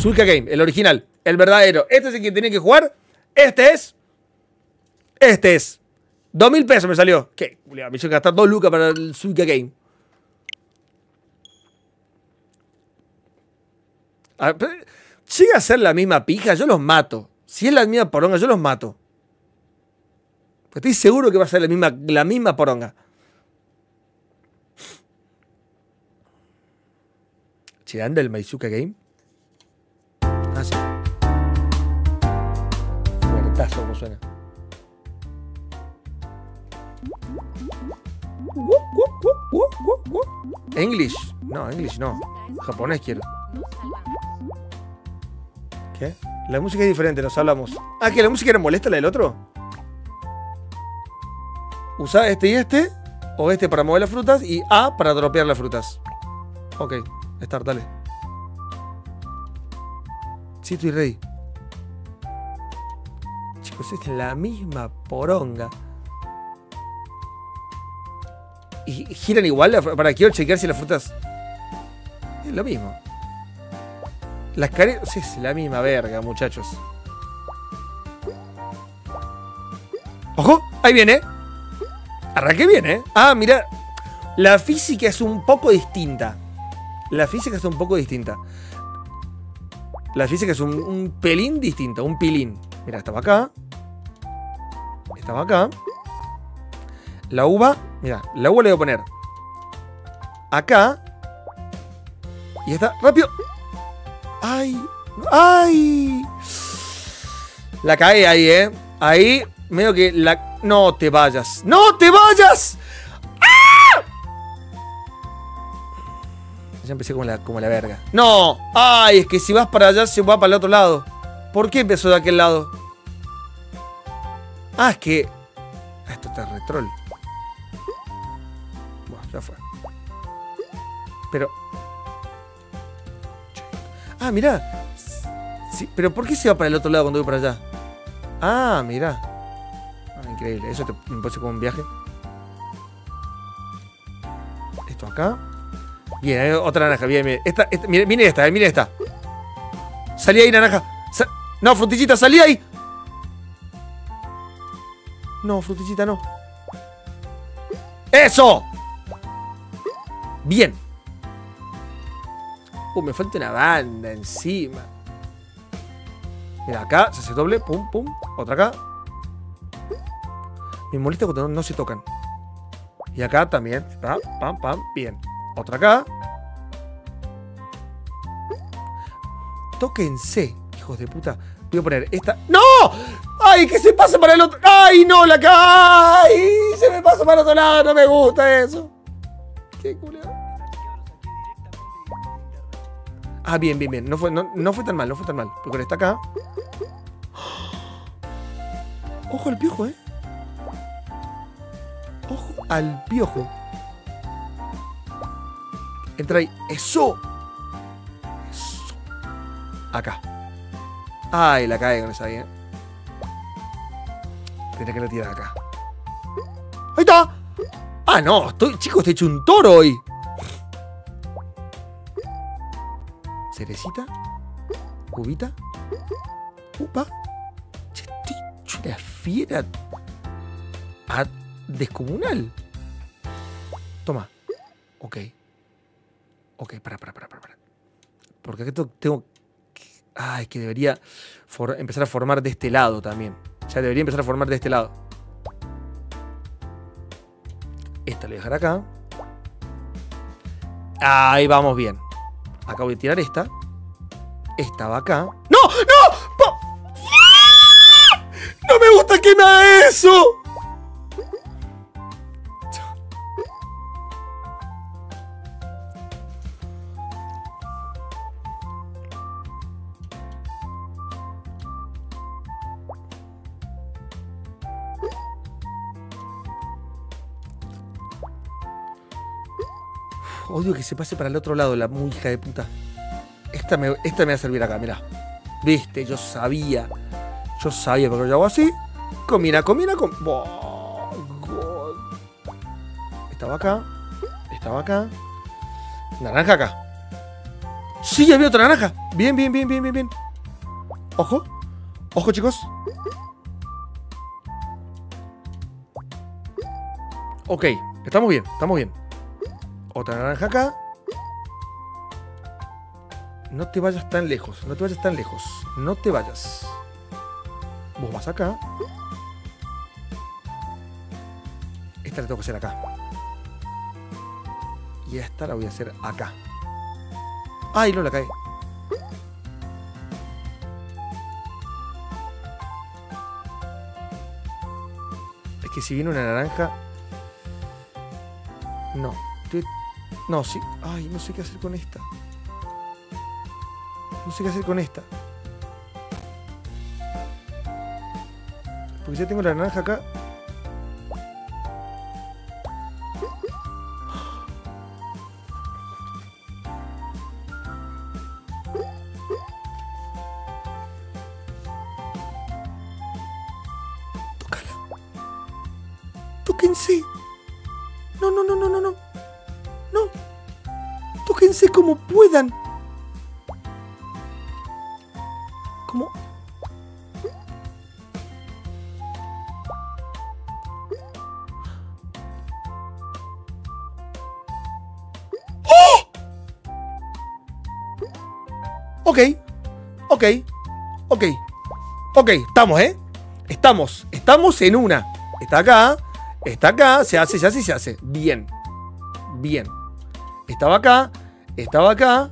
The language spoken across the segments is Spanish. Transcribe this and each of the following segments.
Suica Game, el original, el verdadero. Este es el que tienen que jugar. Este es. 2.000 pesos me salió. ¿Qué? Me hizo gastar 2 lucas para el Suica Game. A ver, llega a ser la misma pija, yo los mato. Si es la misma poronga, yo los mato. Estoy seguro que va a ser la misma poronga. Che, anda el Maizuka Game. Ah, sí. Fuertazo como suena. English. No, English no. Japonés quiero. ¿Qué? La música es diferente, nos hablamos. Ah, ¿que la música era molesta la del otro? Usa este y este. O este para mover las frutas. Y A para dropear las frutas. Ok, start, dale. Sí, estoy ready. Chicos, esta es la misma poronga. Y giran igual. Para quiero chequear si las frutas. Es lo mismo. Las caretas. Sí, es la misma verga, muchachos. ¡Ojo! Ahí viene. Arranqué bien, ¿eh? Ah, mira. La física es un poco distinta. La física es un poco distinta. La física es un pelín distinto. Un pilín. Mira, estaba acá. Estaba acá. La uva. Mira, la uva le voy a poner acá. Y está. ¡Rápido! ¡Ay! ¡Ay! La cae ahí, ¿eh? Ahí, medio que la... ¡No te vayas! ¡No te vayas! ¡Ah! Ya empecé como la verga. ¡No! ¡Ay! Es que si vas para allá, se va para el otro lado. ¿Por qué empezó de aquel lado? Ah, es que... Esto está retrol. Bueno, ya fue. Pero... Ah, mirá. Sí, pero ¿por qué se va para el otro lado cuando voy para allá? Ah, mirá. Ah, increíble. Eso me parece como un viaje. Esto acá. Bien, hay otra naranja. Bien, bien. Miren esta, miren esta. Salí ahí, naranja. No, frutillita, salí ahí. No, frutillita, no. ¡Eso! Bien. Me falta una banda encima. Mira, acá se hace doble. Pum, pum. Otra acá. Me molesta cuando no se tocan. Y acá también. Pam, pam, pam. Bien. Otra acá. Tóquense, hijos de puta. Voy a poner esta. ¡No! ¡Ay, que se pase para el otro! ¡Ay, no! ¡La cae! ¡Ay! Se me pasa para el otro lado. No me gusta eso. ¡Qué culo! Ah, bien, bien, bien. No fue tan mal, no fue tan mal. Porque está acá. Ojo al piojo, Ojo al piojo. Entra ahí. ¡Eso! Eso. Acá. Ay, la cae con esa ahí, Tendría que la tirar acá. ¡Ahí está! Ah, no. Chicos, estoy hecho un toro hoy. Cerecita. Uvita. Upa. Che, estoy hecho una fiera descomunal. Toma. Ok. Ok, para. Porque acá tengo... Ah, es que debería empezar a formar de este lado también. Ya debería empezar a formar de este lado. Esta la voy a dejar acá. Ahí vamos bien. Acá voy a tirar esta. Esta va acá. ¡No! ¡No! ¡No me gusta que me haga eso! Odio que se pase para el otro lado la muy hija de puta. Esta me va a servir acá, mirá. Viste, yo sabía. Yo sabía, porque yo hago así. Combina. Oh, God. Estaba acá. Naranja acá. Sí, había otra naranja. Bien, bien, bien, bien, bien, bien. Ojo. Ojo, chicos. Ok, estamos bien, estamos bien. Otra naranja acá. No te vayas tan lejos, no te vayas tan lejos. No te vayas. Vos vas acá. Esta la tengo que hacer acá. Y esta la voy a hacer acá. ¡Ay, no la cae! Es que si viene una naranja... No. No, sí. Ay, no sé qué hacer con esta. No sé qué hacer con esta. Porque ya tengo la naranja acá. Tócala. Tóquense. No, no, no, no, no, no. No. Tóquense como puedan. ¿Cómo? ¡Oh! Ok. Ok. Ok. Ok. Estamos, ¿eh? Estamos en una. Está acá. Está acá. Se hace, se hace y se hace. Bien. Bien. Estaba acá. Estaba acá.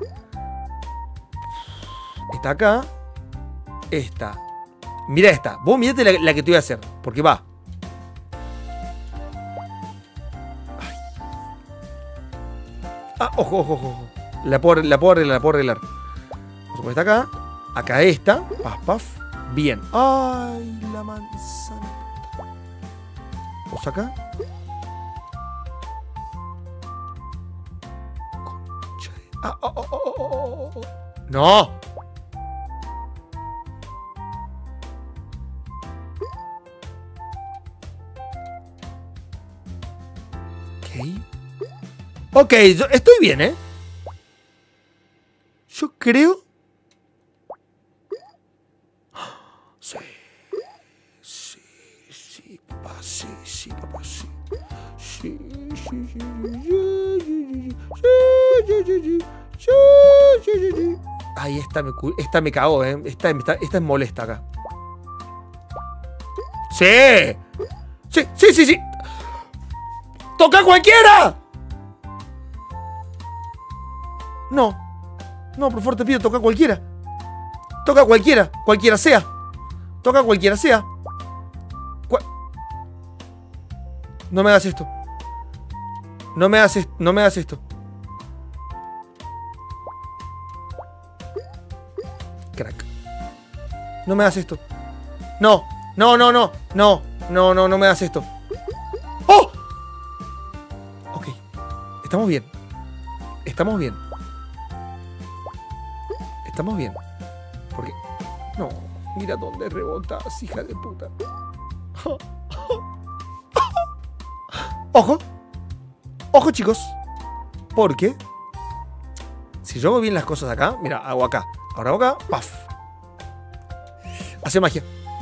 Está acá. Esta. Mira esta. Vos mirate la que te voy a hacer. Porque va. Ay. Ah, ojo, ojo, ojo. La puedo arreglar. Vamos a poner esta acá. Acá esta. Paf, paf. Bien. Ay, la manzana. Vos acá. Concha de... Ah, oh, oh, oh, oh, oh. No. Ok, yo estoy bien, ¿eh? Yo creo... Sí. Sí, sí, papá, sí, sí, papá, sí. Sí, sí, sí, sí, sí. Ay, esta me cagó, ¿eh? Esta es molesta acá. ¡Sí! ¡Sí, sí, sí, sí! ¡Toca cualquiera! No. No, por favor te pido, toca cualquiera. Toca cualquiera. Cualquiera sea. Toca cualquiera sea. No me hagas esto. No me hagas esto. No me hagas esto. Crack. No me hagas esto. No. No, no, no. No. No, no, no me hagas esto. ¡Oh! Ok. Estamos bien. Estamos bien. Estamos bien. Porque... No. Mira dónde rebotas, hija de puta. Ojo. Ojo, chicos. Porque... Si yo hago bien las cosas acá... Mira, hago acá. Ahora hago acá. Paf. Hace magia.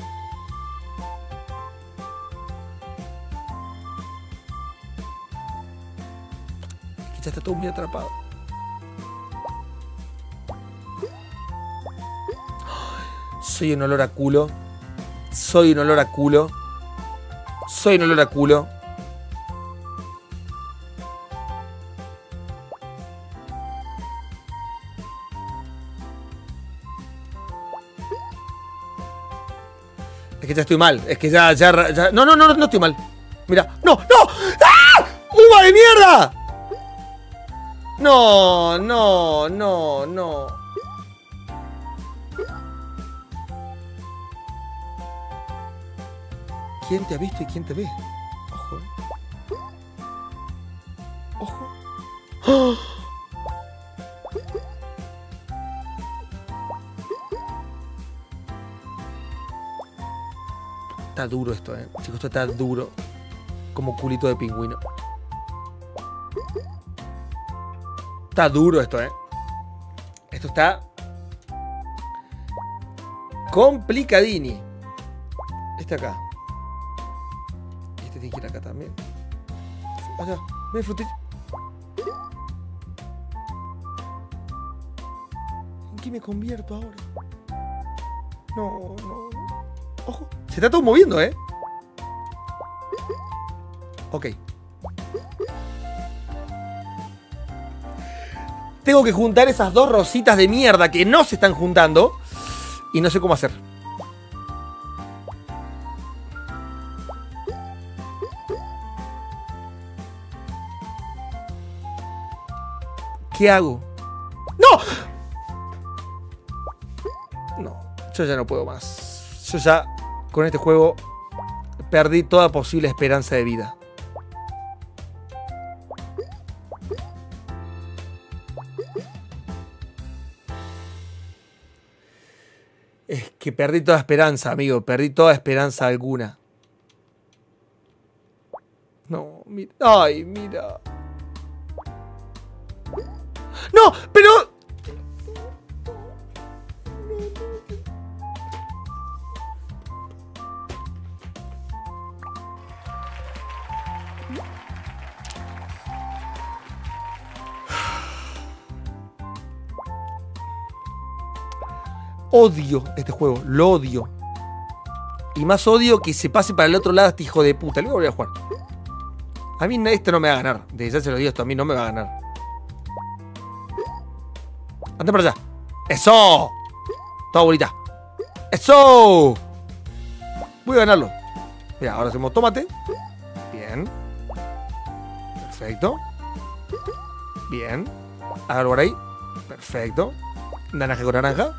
Es que ya está todo muy atrapado. Soy un olor a culo. Soy un olor a culo. Soy un olor a culo. Es que ya estoy mal. Es que ya... No, no, no, no estoy mal. Mira. ¡No! ¡No! ¡Ah! ¡Uva de mierda! No, no, no, no. ¿Quién te ha visto y quién te ve? Ojo. Ojo. ¡Oh! Está duro esto, chicos, esto está duro. Como culito de pingüino. Está duro esto, Esto está complicadini. Este acá. Este tiene que ir acá también. Allá, me frutilla. ¿En qué me convierto ahora? No, no. Ojo, se está todo moviendo, ¿eh? Ok. Tengo que juntar esas dos rositas de mierda que no se están juntando. Y no sé cómo hacer. ¿Qué hago? ¡No! No, yo ya no puedo más. Yo ya, con este juego, perdí toda posible esperanza de vida. Es que perdí toda esperanza, amigo. Perdí toda esperanza alguna. No, mira. Ay, mira. ¡No! ¡Pero! Odio este juego, lo odio. Y más odio que se pase para el otro lado este hijo de puta. Luego voy a jugar. A mí esto no me va a ganar. Desde ya se lo digo, esto a mí no me va a ganar. Anda para allá. ¡Eso! Toda bonita. ¡Eso! Voy a ganarlo. Mira, ahora hacemos tomate. Bien. Perfecto. Bien. Hágalo por ahí. Perfecto. Naranja con naranja.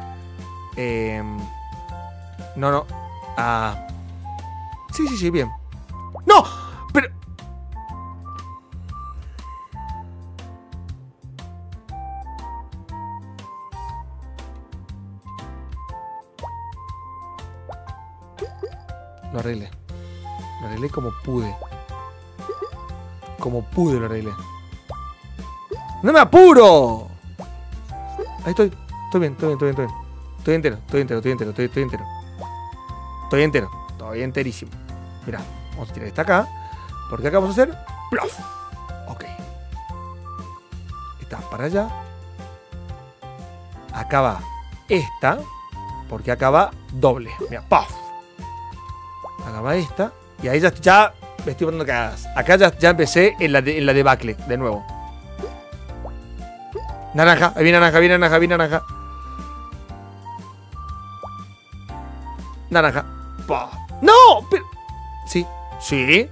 No, no. Ah. Sí, sí, sí, bien. ¡No! Pero... Lo arreglé. Lo arreglé como pude. Como pude lo arreglé. ¡No me apuro! Ahí estoy. Estoy bien, estoy bien, estoy bien, estoy bien. Estoy entero, estoy entero, estoy entero, estoy entero. Estoy entero, estoy enterísimo. Mira, vamos a tirar esta acá. Porque acá vamos a hacer ¡plof! Ok. Esta para allá. Acá va esta. Porque acá va doble. Mira, ¡puff! Acá va esta. Y ahí ya me estoy poniendo cagadas. Acá ya empecé en la debacle, de nuevo. Naranja, ahí viene naranja, viene naranja, viene naranja. Naranja. ¡No! Pero... Sí. Sí.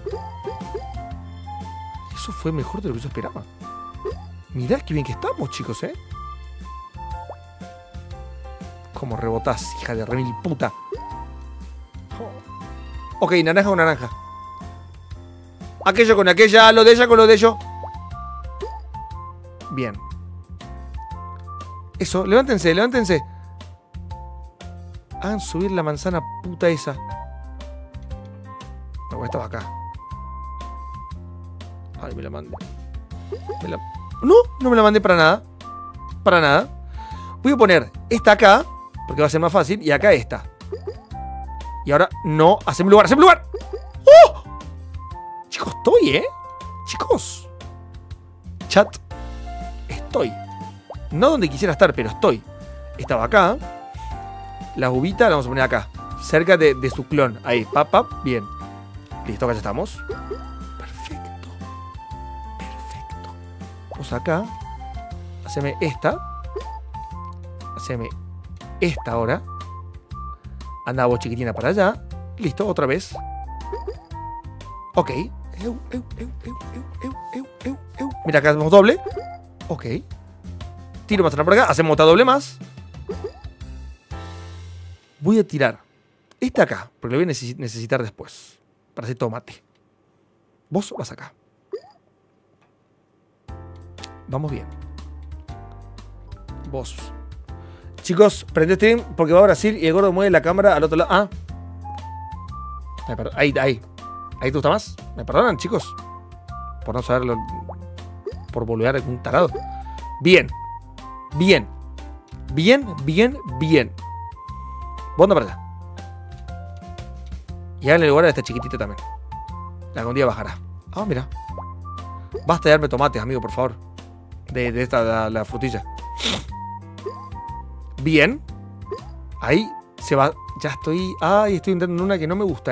Eso fue mejor de lo que yo esperaba. Mirá qué bien que estamos, chicos, ¿eh? Cómo rebotás, hija de remil puta. Ok, naranja con naranja. Aquello con aquella, lo de ella con lo de ello. Bien. Eso, levántense, levántense. Hagan subir la manzana puta esa. No, esta va acá. Ay, me la mandé. No, no me la mandé para nada. Para nada. Voy a poner esta acá, porque va a ser más fácil, y acá esta. Y ahora no, haceme lugar, haceme lugar. ¡Oh! Chicos, estoy, ¿eh? Chicos. Chat. Estoy. No donde quisiera estar, pero estoy. Estaba acá. La uvita la vamos a poner acá. Cerca de su clon. Ahí, pap, pap. Bien. Listo, acá ya estamos. Perfecto. Perfecto. Vamos acá. Haceme esta. Haceme esta ahora. Anda vos chiquitina para allá. Listo, otra vez. Ok. Mira, acá hacemos doble. Ok. Tiro más por acá. Hacemos otra doble más. Voy a tirar esta acá, porque lo voy a necesitar después. Para hacer tomate. Vos vas acá. Vamos bien. Vos. Chicos, prende stream porque va a Brasil y el gordo mueve la cámara al otro lado. Ah. Ahí, ahí. ¿Ahí te gusta más? ¿Me perdonan, chicos? Por no saberlo. Por volver algún tarado. Bien. Bien. Bien, bien, bien. Vos anda para allá. Y háganle lugar a esta chiquitita también. La que un día bajará. Ah, mira. Basta de darme tomates, amigo, por favor. De esta, la frutilla. Bien. Ahí se va. Ya estoy. Ay, estoy entrando en una que no me gusta,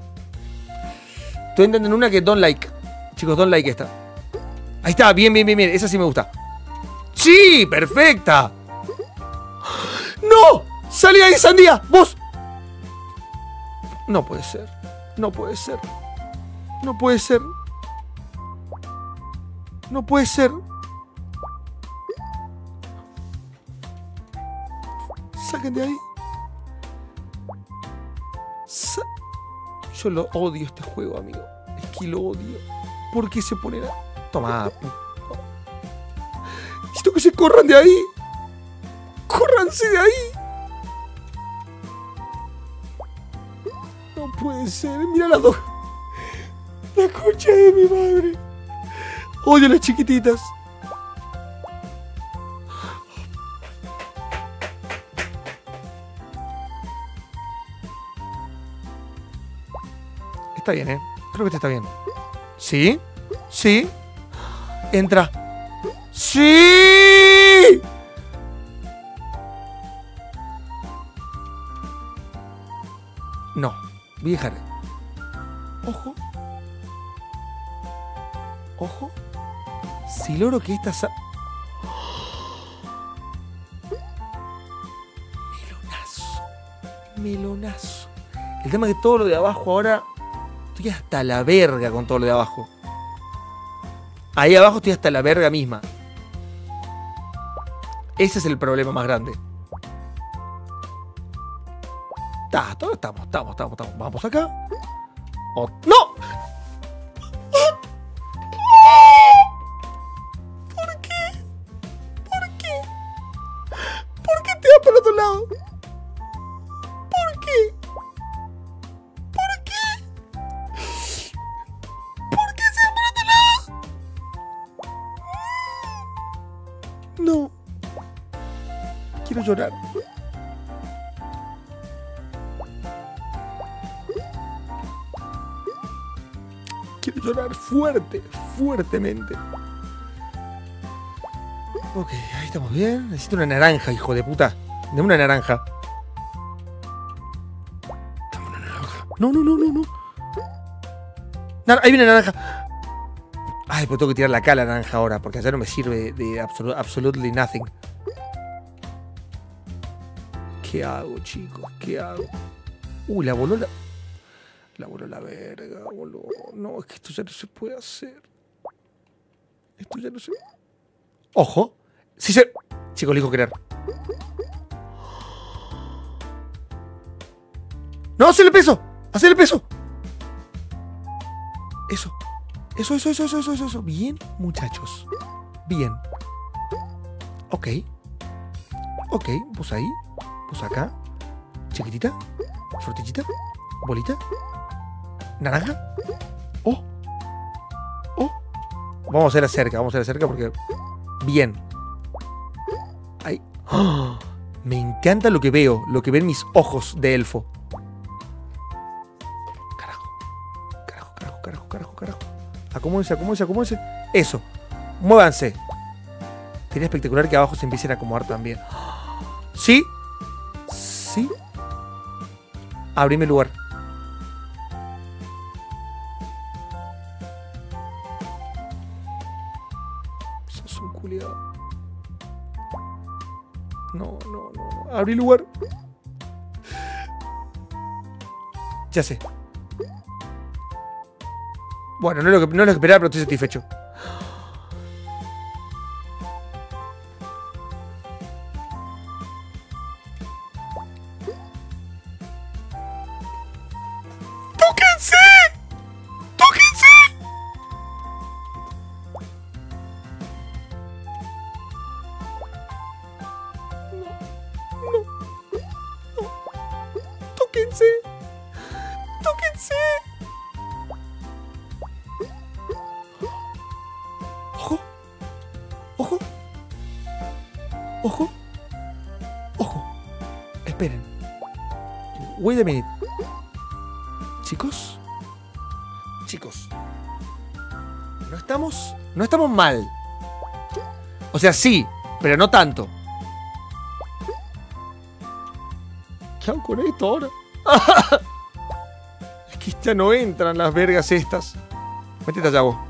Estoy entrando en una que don't like. Chicos, don't like esta. Ahí está, bien, bien, bien, bien. Esa sí me gusta. ¡Sí! ¡Perfecta! ¡No! ¡Salí ahí, sandía! ¡Vos! No puede ser. No puede ser. No puede ser. No puede ser. Saquen de ahí. Yo lo odio este juego, amigo. Es que lo odio. ¿Por qué se ponen a...? Toma. Necesito que se corran de ahí. ¡Córranse de ahí! No puede ser. Mira las dos. La concha de mi madre. Odio a las chiquititas. Está bien, Creo que este está bien. ¿Sí? ¿Sí? Entra. ¡Sí! No. Voy a dejar. Ojo. Ojo. Si logro que esta... Melonazo. Melonazo. El tema es que todo lo de abajo ahora... Estoy hasta la verga con todo lo de abajo. Ahí abajo estoy hasta la verga misma. Ese es el problema más grande. Todos estamos. Vamos acá. ¡No! ¿Por qué? ¿Por qué? ¿Por qué te vas para el otro lado? ¿Por qué? ¿Por qué? ¿Por qué se va para el otro lado? No. Quiero llorar. Quiero llorar fuertemente. Ok, ahí estamos bien. Necesito una naranja, hijo de puta. Dame una naranja. Dame una naranja. No. Ahí viene la naranja. Ay, pues tengo que tirar la naranja ahora, porque allá no me sirve de absolutely nothing. ¿Qué hago, chicos? ¿Qué hago? La voló la... La voló la verga, boludo. No, es que esto ya no se puede hacer. Esto ya no se... ¡Ojo! ¡Sí se... Chicos, elijo creer. ¡No! ¡Hacele peso! ¡Hacele peso! Eso. Bien, muchachos. Bien. Ok. Vos ahí. Vos acá. Chiquitita. Frutillita. Bolita. Naranja. Oh. Vamos a hacer cerca porque... Bien. Ahí. ¡Oh! Me encanta lo que veo. Lo que ven mis ojos de elfo. Carajo. Acomódense. Eso. Muévanse. Sería espectacular que abajo se empiecen a acomodar también. ¿Sí? Abrime lugar. Sos un culiado. No. Abrí lugar. Ya sé. Bueno, no es lo que esperaba, pero estoy satisfecho. Ojo. Ojo. Esperen. Wait a minute. Chicos. Chicos. No estamos mal. O sea, sí, pero no tanto. ¿Qué hago con esto ahora? Es que ya no entran las vergas estas. Métete allá vos.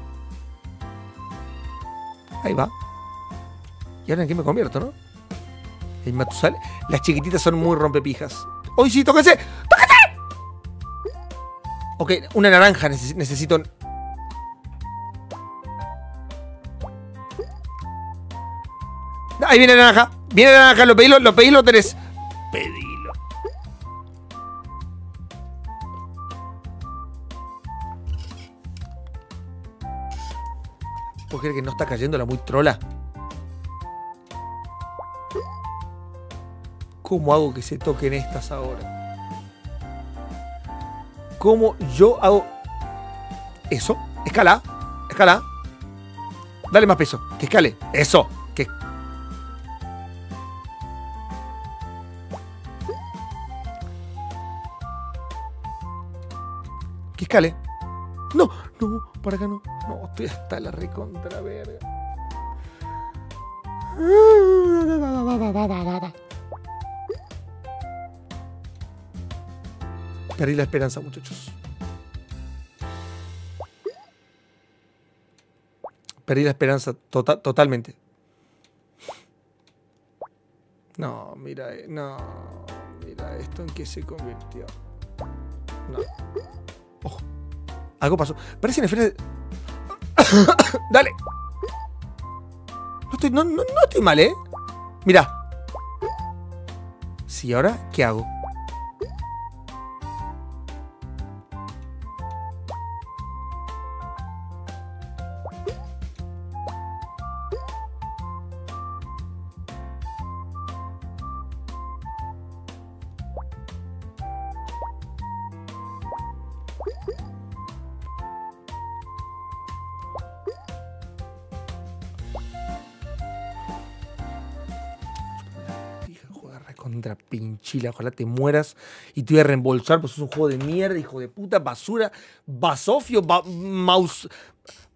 Ahí va. ¿Y ahora en qué me convierto, no? El Matusal. Las chiquititas son muy rompepijas. ¡Uy, sí! ¡Tóquense! ¡Tóquense! Ok, una naranja necesito. Ahí viene la naranja. Viene la naranja. Lo pedí, lo tenés. Pedilo. ¿Puedo creer que no está cayendo la muy trola? ¿Cómo hago que se toquen estas ahora? ¿Cómo yo hago eso? Escala. Escala. Dale más peso. Que escale. Eso. Que escale. No, no, para acá no. No, estoy hasta la recontra verga. Perdí la esperanza, muchachos. Perdí la esperanza totalmente. No, mira, no. Mira esto en qué se convirtió. No. Ojo. Algo pasó. Parece una esfera de... Dale. No estoy mal, ¿eh? Mira. Sí, ahora, ¿qué hago? Contra pinchila, ojalá te mueras y te voy a reembolsar, pues es un juego de mierda, hijo de puta, basura, basofio, mouse,